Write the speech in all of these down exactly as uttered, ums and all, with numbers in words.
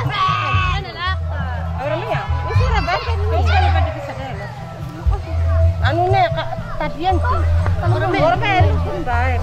Anu nek tadian sih. Orang kayak baik.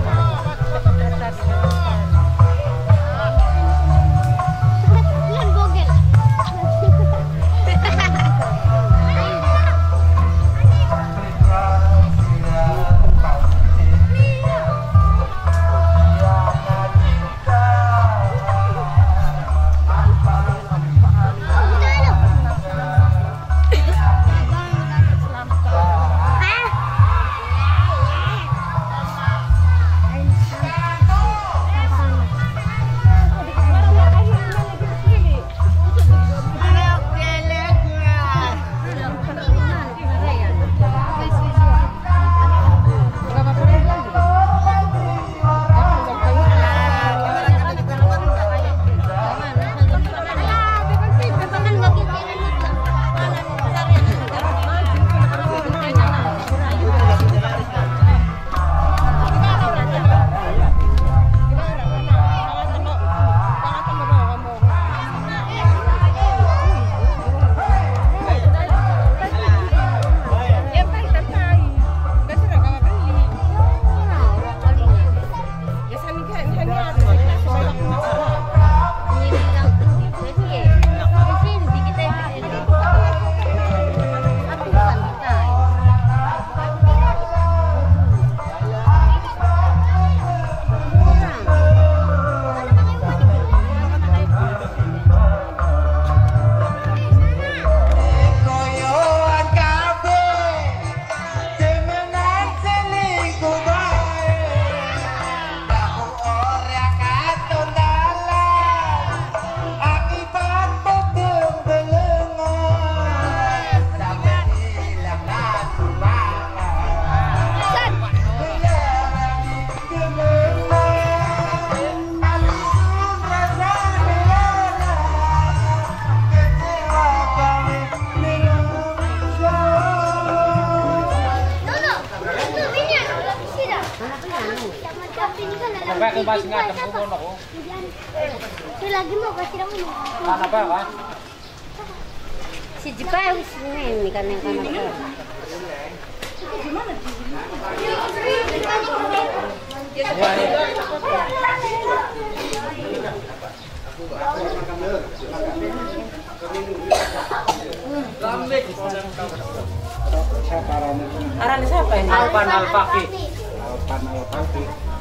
Sampai ke masih ngadem ku ngono ku. Si lagi mau kasih dong ini. Kan apa kan? Si Jepang wis ini kan yang kan apa. Arane siapa ini? Alpan Alpaki. Alpan Alpaki.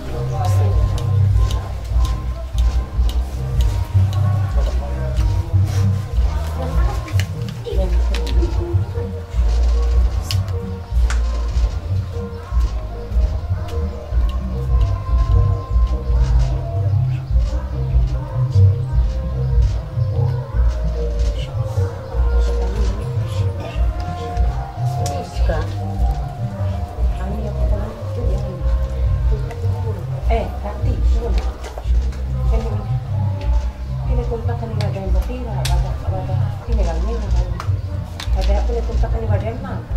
Eh, Kati, suruh. Ini, ini kontak kan nggak ada yang bertira, ada ada tinggal ini, ada apa nih kontak kan nggak ada yang mah.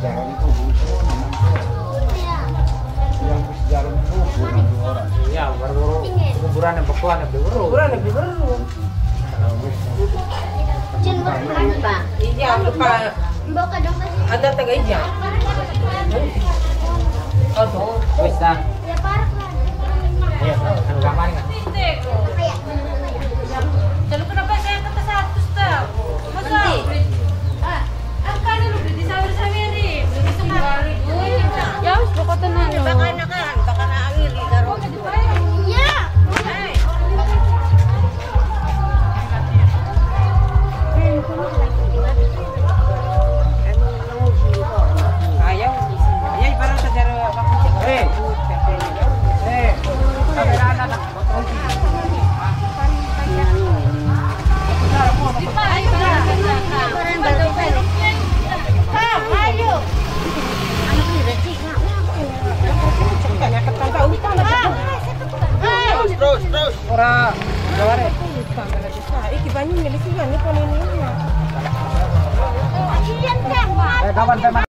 jalan itu semua enam yang bis jalan itu enam orang. Iya, baru kuburan yang bekuan yang beru. Kurang lebih beru. Cun berapa? Iya, lupa Mbok kadang kasih. ada tengah ija. Oh tuh. Wis dah. Ya parah lah. Iya, kan gambar kan. Lalu kenapa saya kata satu step? Masa? Ah, kan lu beli di sawir-sawirin, beli sekali. Ya wis pokok tenan lho. Baka anak kan, baka naangil di karo. Iya. Hai. Ayaw. Ayaw parang sa jaro bakit. Eh. Eh, kamera anak. Terus, terus. Ora gaware. Iki banyak milih sih, ini pun ini. Eh, kawan teman.